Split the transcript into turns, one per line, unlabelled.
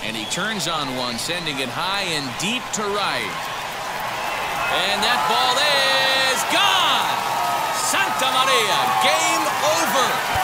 And he turns on one, sending it high and deep to right. And that ball is gone. Santa Maria, game over.